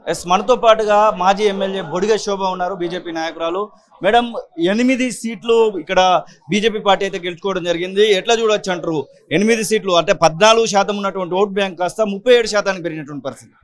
Yes మనతో పాటుగా మాజీ ఎమ్మెల్యే బొడిగె శోభ ఉన్నారు, బీజేపీ నాయకురాలు. మేడం, 8 సీట్లు ఇక్కడ బీజేపీ పార్టీ అయితే గెలుచుకోవడం జరిగింది. ఎట్లా చూడొచ్చు అంటారు? 8 సీట్లు అంటే 14% ఉన్నటువంటి ఓట్ బ్యాంక్ కాస్త 37% పెరిగినటువంటి పరిస్థితి.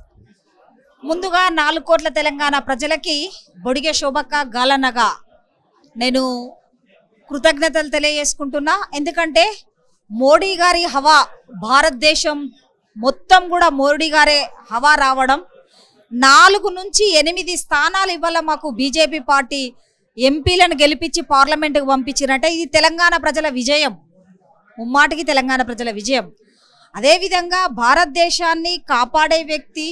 ముందుగా 4 కోట్ల తెలంగాణ ప్రజలకి బొడిగె శోభక్క గాలన్నగా నేను కృతజ్ఞతలు తెలియజేసుకుంటున్నా. ఎందుకంటే మోడీ గారి హవా భారతదేశం మొత్తం కూడా మోడీ గారే హవా రావడం, 4 నుంచి 8 స్థానాలు ఇవాళ మాకు బీజేపీ పార్టీ ఎంపీలను గెలిపించి పార్లమెంటుకు పంపించినట్టే ఇది తెలంగాణ ప్రజల విజయం, ముమ్మాటికి తెలంగాణ ప్రజల విజయం. అదేవిధంగా భారతదేశాన్ని కాపాడే వ్యక్తి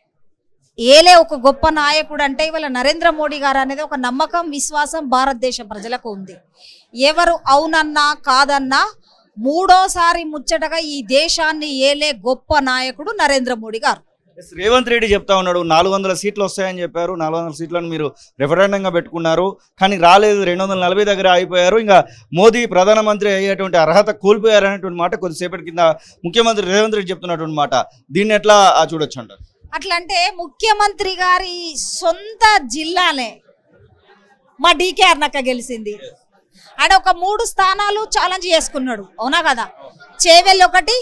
ఏలే ఒక గొప్ప నాయకుడు అంటే ఇవాళ నరేంద్ర మోడీ గారు అనేది ఒక నమ్మకం, విశ్వాసం భారతదేశ ప్రజలకు ఉంది. ఎవరు అవునన్నా కాదన్నా మూడోసారి ముచ్చటగా ఈ దేశాన్ని ఏలే గొప్ప నాయకుడు నరేంద్ర మోడీ గారు. రేవంత్ రెడ్డి చెప్తా ఉన్నాడు 400 సీట్లు వస్తాయని చెప్పారు. 400 సీట్లను మీరు రెఫరెండంగా పెట్టుకున్నారు, కానీ రాలేదు. 240 దగ్గర అయిపోయారు. ఇంకా మోదీ ప్రధానమంత్రి అయ్యేటువంటి అర్హత కోల్పోయారు అనేటువంటి మాట కొద్దిసేపటి కింద ముఖ్యమంత్రి రేవంత్ రెడ్డి చెప్తున్నటువంటి మాట. దీన్ని ఎట్లా చూడొచ్చు అంటారు? అట్లా అంటే ముఖ్యమంత్రి గారి సొంత జిల్లానే మా డీకే అర్నక్క గెలిచింది. ఆడ ఒక 3 స్థానాలు ఛాలెంజ్ చేసుకున్నాడు, అవునా కదా? చేవెల్ ఒకటి,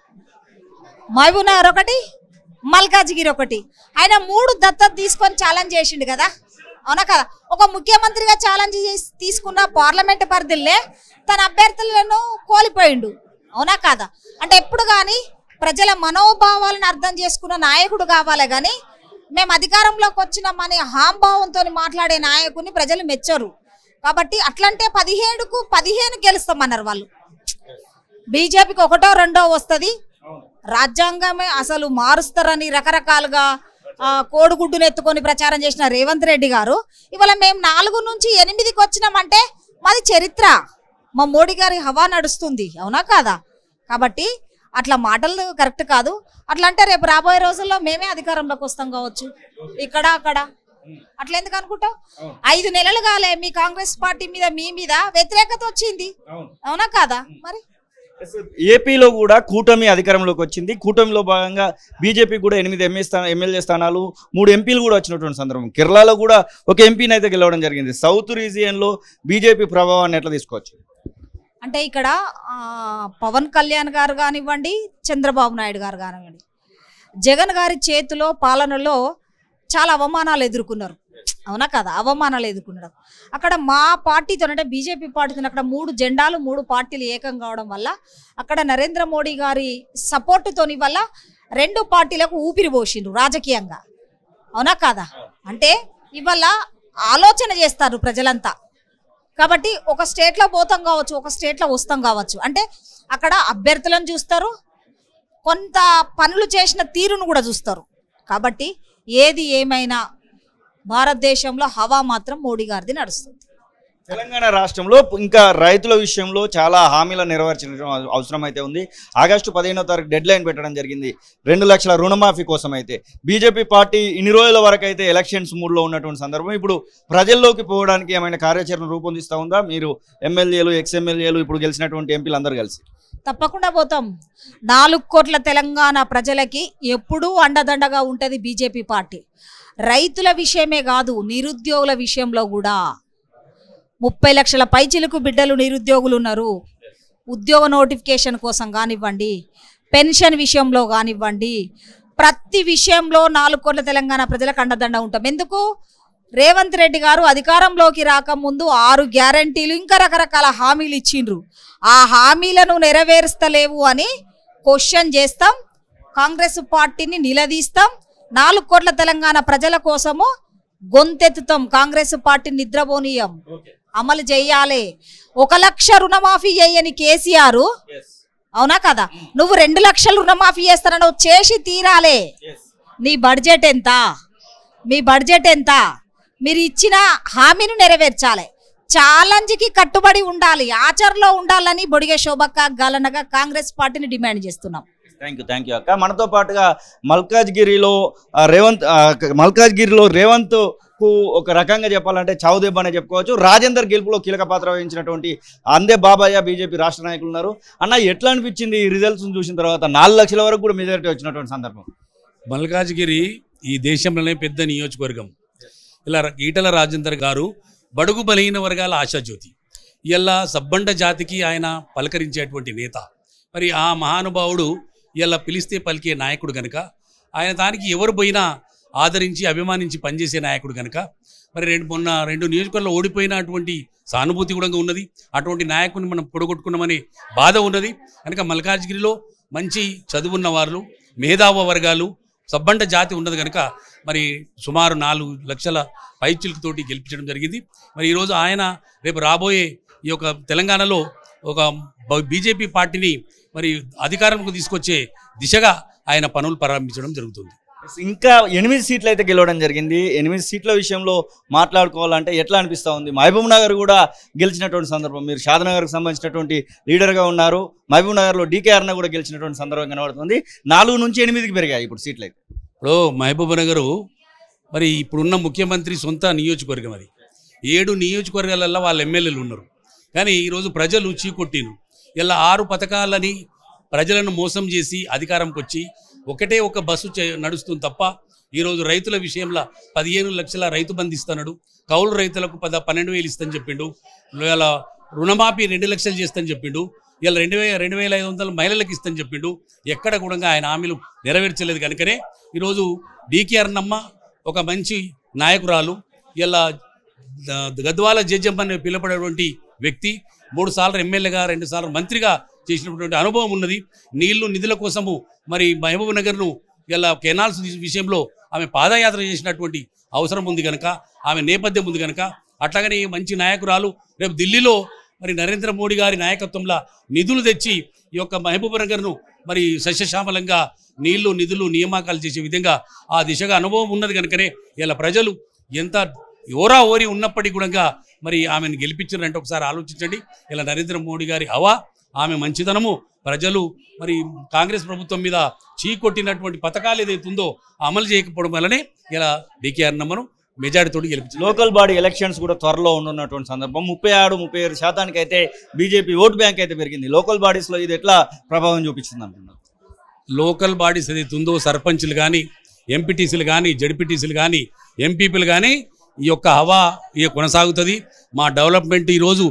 మహబూబ్నగర్ ఒకటి, మల్కాజ్గిరి ఒకటి. ఆయన 3 దత్తత తీసుకొని ఛాలెంజ్ చేసిండు కదా, అవునా కదా? ఒక ముఖ్యమంత్రిగా ఛాలెంజ్ తీసుకున్న పార్లమెంట్ పరిధిలో తన అభ్యర్థులను కోల్పోయిండు, అవునా కదా? అంటే ఎప్పుడు కానీ ప్రజల మనోభావాలను అర్థం చేసుకున్న నాయకుడు కావాలి, కానీ మేము అధికారంలోకి వచ్చినామని హాంభావంతో మాట్లాడే నాయకుని ప్రజలు మెచ్చరు. కాబట్టి అట్లంటే 17కు 15 గెలుస్తామన్నారు వాళ్ళు. బీజేపీకి 1, 2 వస్తుంది. రాజ్యాంగమే అసలు మారుస్తారని రకరకాలుగా కోడిగుడ్డును ఎత్తుకొని ప్రచారం చేసిన రేవంత్ రెడ్డి గారు ఇవాళ మేము 4 నుంచి 8కి వచ్చినామంటే మాది చరిత్ర, మా మోడీ గారి హవా నడుస్తుంది, అవునా కాదా? కాబట్టి అట్లా మాటలు కరెక్ట్ కాదు. అట్లా అంటే రేపు రాబోయే రోజుల్లో మేమే అధికారంలోకి వస్తాం కావచ్చు, ఇక్కడ అక్కడ. అట్లా ఎందుకు అనుకుంటావు? 5 నెలలు కాలే మీ కాంగ్రెస్ పార్టీ మీద మీ మీద వ్యతిరేకత వచ్చింది, అవునా కాదా? మరి ఏపీలో కూడా కూటమి అధికారంలోకి వచ్చింది. కూటమిలో భాగంగా బీజేపీ కూడా 8 ఎమ్మెల్యే స్థానాలు, 3 ఎంపీలు కూడా వచ్చినటువంటి సందర్భం. కేరళలో కూడా ఒక ఎంపీని అయితే గెలవడం జరిగింది. సౌత్ రీజియన్లో బీజేపీ ప్రభావాన్ని ఎట్లా తీసుకోవచ్చు? అంటే ఇక్కడ పవన్ కళ్యాణ్ గారు కానివ్వండి, చంద్రబాబు నాయుడు గారు కానివ్వండి, జగన్ గారి చేతిలో పాలనలో చాలా అవమానాలు ఎదుర్కొన్నారు, అవునా కదా? అవమానాలు ఎదుర్కొన్నారు. అక్కడ మా పార్టీతో అంటే బీజేపీ పార్టీతో అక్కడ 3 జెండాలు 3 పార్టీలు ఏకం కావడం వల్ల అక్కడ నరేంద్ర మోడీ గారి సపోర్టుతోని వల్ల 2 పార్టీలకు ఊపిరి పోసిండ్రు రాజకీయంగా, అవునా కాదా? అంటే ఇవాళ ఆలోచన చేస్తారు ప్రజలంతా. కాబట్టి ఒక స్టేట్లో పోతాం కావచ్చు, ఒక స్టేట్లో వస్తాం కావచ్చు, అంటే అక్కడ అభ్యర్థులను చూస్తారు, కొంత పనులు చేసిన తీరును కూడా చూస్తారు. కాబట్టి ఏది ఏమైనా భారతదేశంలో హవా మాత్రం మోడీ గారిది నడుస్తుంది. తెలంగాణ రాష్ట్రంలో ఇంకా రైతుల విషయంలో చాలా హామీలను నెరవేర్చిన అవసరం అయితే ఉంది. ఆగస్టు 15వ తారీఖు డెడ్ లైన్ పెట్టడం జరిగింది 2 లక్షల రుణమాఫీ కోసం. అయితే బీజేపీ పార్టీ ఇన్ని రోజుల వరకు అయితే ఎలక్షన్స్ మూడ్లో ఉన్నటువంటి సందర్భం. ఇప్పుడు ప్రజల్లోకి పోవడానికి ఏమైనా కార్యాచరణ రూపొందిస్తూ ఉందా? మీరు ఎమ్మెల్యేలు, ఎక్స్ఎమ్మెల్యేలు, ఇప్పుడు గెలిచినటువంటి ఎంపీలు అందరూ కలిసి తప్పకుండా పోతాం. 4 కోట్ల తెలంగాణ ప్రజలకి ఎప్పుడూ అండదండగా ఉంటుంది బీజేపీ పార్టీ. రైతుల విషయమే కాదు, నిరుద్యోగుల విషయంలో కూడా 30 లక్షల పైచిలకు బిడ్డలు నిరుద్యోగులు ఉన్నారు. ఉద్యోగ నోటిఫికేషన్ కోసం కానివ్వండి, పెన్షన్ విషయంలో కానివ్వండి, ప్రతి విషయంలో 4 కోట్ల తెలంగాణ ప్రజలకు అండదండ ఉంటాం. ఎందుకు? రేవంత్ రెడ్డి గారు అధికారంలోకి రాకముందు 6 గ్యారంటీలు ఇంకా రకరకాల హామీలు ఇచ్చిండ్రు. ఆ హామీలను నెరవేరుస్తలేవు అని క్వశ్చన్ చేస్తాం, కాంగ్రెస్ పార్టీని నిలదీస్తాం. 4 కోట్ల తెలంగాణ ప్రజల కోసము గొంతెత్తుతాం. కాంగ్రెస్ పార్టీని నిద్రపోనీయం, అమలు చేయాలి. 1 లక్ష రుణమాఫీ చేయని కేసీఆర్, అవునా కదా? నువ్వు 2 లక్షలు రుణమాఫీ చేస్తానని చేసి తీరాలే. నీ బడ్జెట్ ఎంత? మీ బడ్జెట్ ఎంత? మీరు ఇచ్చిన హామీని నెరవేర్చాలి. ఛాలెంజ్కి కట్టుబడి ఉండాలి, ఆచరణలో ఉండాలని బొడిగె శోభక్క గాలన్నగా కాంగ్రెస్ పార్టీని డిమాండ్ చేస్తున్నాం. థ్యాంక్ యూ అక్క. మనతో పాటుగా మల్కాజ్గిరిలో రేవంత్ కు ఒక రకంగా చెప్పాలంటే చావుదెబ్బ అనే చెప్పుకోవచ్చు. రాజేందర్ గెలుపులో కీలక పాత్ర వహించినటువంటి అందే బాబాయ్య బీజేపీ రాష్ట్ర నాయకులు ఉన్నారు. అన్న, ఎట్లా అనిపించింది ఈ రిజల్ట్స్ చూసిన తర్వాత? 4 లక్షల వరకు కూడా మెజారిటీ వచ్చినటువంటి సందర్భం. మల్కాజ్గిరి ఈ దేశంలోనే పెద్ద నియోజకవర్గం. ఇలా ఈటల రాజేందర్ గారు బడుగు బలహీన వర్గాల ఆశాజ్యోతి. ఇలా సబ్బండ జాతికి ఆయన పలకరించేటువంటి నేత. మరి ఆ మహానుభావుడు ఇలా పిలిస్తే పలికే నాయకుడు కనుక, ఆయన దానికి ఎవరు పోయినా ఆదరించి అభిమానించి పనిచేసే నాయకుడు కనుక, మరి మొన్న 2 నియోజకవర్గాల్లో ఓడిపోయినటువంటి సానుభూతి కూడా ఉన్నది. అటువంటి నాయకుడిని మనం పొడగొట్టుకున్నామనే బాధ ఉన్నది కనుక మల్కాజ్గిరిలో మంచి చదువున్న వారు, మేధావ వర్గాలు, సబ్బండ జాతి ఉన్నది కనుక మరి సుమారు 4 లక్షల పైచిలుకుతోటి గెలిపించడం జరిగింది. మరి ఈరోజు ఆయన రేపు రాబోయే ఈ యొక్క తెలంగాణలో ఒక బీజేపీ పార్టీని మరి అధికారంకు తీసుకొచ్చే దిశగా ఆయన పనులు ప్రారంభించడం జరుగుతుంది. ఇంకా 8 సీట్లు అయితే గెలవడం జరిగింది. 8 సీట్ల విషయంలో మాట్లాడుకోవాలంటే ఎట్లా అనిపిస్తూ ఉంది? మహబూబ్ నగర్ కూడా గెలిచినటువంటి సందర్భం, మీరు షాద్నగర్కి సంబంధించినటువంటి లీడర్గా ఉన్నారు. మహబూబ్ నగర్లో డీకే అరుణ కూడా గెలిచినటువంటి సందర్భం కనబడుతుంది. 4 నుంచి 8కి పెరిగాయి ఇప్పుడు సీట్లు అయితే. ఇప్పుడు మహబూబ్ నగరు మరి ఇప్పుడున్న ముఖ్యమంత్రి సొంత నియోజకవర్గం. అది 7 నియోజకవర్గాలలో వాళ్ళ ఎమ్మెల్యేలు ఉన్నారు. కానీ ఈరోజు ప్రజలు చీకొట్టిను. ఇలా 6 పథకాలని ప్రజలను మోసం చేసి అధికారంకి వచ్చి ఒకటే ఒక బస్సు నడుస్తుంది తప్ప ఈరోజు రైతుల విషయంలో 15 లక్షల రైతు బంధు ఇస్తున్నాడు. కౌలు రైతులకు 12,000 ఇస్తని చెప్పిండు. ఇలా రుణమాఫీ 2 లక్షలు చేస్తని చెప్పిండు. ఇలా 2,500 మహిళలకు ఇస్తని చెప్పిండు. ఎక్కడ కూడా ఆయన హామీలు నెరవేర్చలేదు కనుకనే ఈరోజు డీకే అరుణమ్మ ఒక మంచి నాయకురాలు. ఇలా గద్వాల జేజమ్మని పిలువబడేటువంటి వ్యక్తి, 3 సార్లు ఎమ్మెల్యేగా 2 సార్లు మంత్రిగా చేసినటువంటి అనుభవం ఉన్నది. నిధుల కోసము మరి మహబూబ్ నగర్ను ఇలా కెనాల్స్ విషయంలో ఆమె పాదయాత్ర చేసినటువంటి అవసరం ఉంది కనుక, ఆమె నేపథ్యం ఉంది కనుక, అట్లాగనే మంచి నాయకురాలు. రేపు ఢిల్లీలో మరి నరేంద్ర మోడీ గారి నాయకత్వంలో నిధులు తెచ్చి ఈ యొక్క మహబూబ్ నగర్ను మరి సస్యశ్యామలంగా నిధులు నియామకాలు చేసే విధంగా ఆ దిశగా అనుభవం ఉన్నది కనుకనే ఇలా ప్రజలు ఎంత ఓరి ఉన్నప్పటికీ కూడా మరి ఆమెను గెలిపించారంటే ఒకసారి ఆలోచించండి. ఇలా నరేంద్ర మోడీ గారి హవా, ఆమె మంచితనము, ప్రజలు మరి కాంగ్రెస్ ప్రభుత్వం మీద చీకొట్టినటువంటి పథకాలు ఏదైతే ఉందో అమలు చేయకపోవడం వల్లనే ఇలా డీకే అరుణమ్మను మెజారిటీతో గెలిపించారు. లోకల్ బాడీ ఎలక్షన్స్ కూడా త్వరలో ఉండనున్నటువంటి సందర్భం. 36-37% అయితే బీజేపీ ఓటు బ్యాంక్ అయితే పెరిగింది. లోకల్ బాడీస్లో ఇది ఎట్లా ప్రభావం చూపిస్తుంది అంటున్నారు? లోకల్ బాడీస్ ఏదైతే ఉందో సర్పంచ్లు కానీ, ఎంపీటీసీలు కానీ, జడ్పీటీసీలు కానీ, ఎంపీపీలు కానీ ఈ యొక్క హవా కొనసాగుతుంది. మా డెవలప్మెంట్ ఈరోజు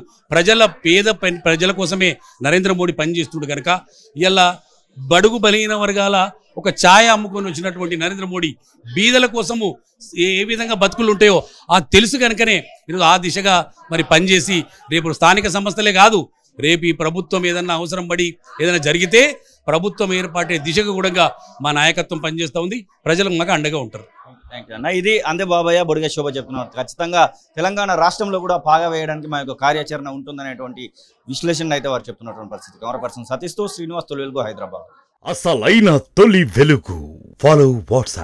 ప్రజల కోసమే నరేంద్ర మోడీ పనిచేస్తుండు కనుక ఇలా బడుగు బలహీన వర్గాల ఒక ఛాయ అమ్ముకొని వచ్చినటువంటి నరేంద్ర మోడీ బీదల కోసము ఏ విధంగా బతుకులు ఉంటాయో ఆ తెలుసు కనుకనే ఈరోజు ఆ దిశగా మరి పనిచేసి రేపు స్థానిక సంస్థలే కాదు, రేపు ఈ ప్రభుత్వం ఏదన్నా అవసరం పడి ఏదైనా జరిగితే ప్రభుత్వం ఏర్పాటే దిశగా కూడా మా నాయకత్వం పనిచేస్తూ ఉంది. ప్రజలకు మాకు అండగా ఉంటారు. థ్యాంక్ యూ అన్న. ఇది అందే బాబయ్య బొడిగ శోభ చెప్తున్నారు. ఖచ్చితంగా తెలంగాణ రాష్ట్రంలో కూడా పాగా వేయడానికి మా యొక్క కార్యాచరణ ఉంటుందనేటువంటి విశ్లేషణ అయితే వారు చెప్తున్నటువంటి పరిస్థితి. కెమెరా పర్సన్ సతీష్తో శ్రీనివాస్, తొలి వెలుగు, హైదరాబాద్. అసలైన తొలి వెలుగు. Follow WhatsApp.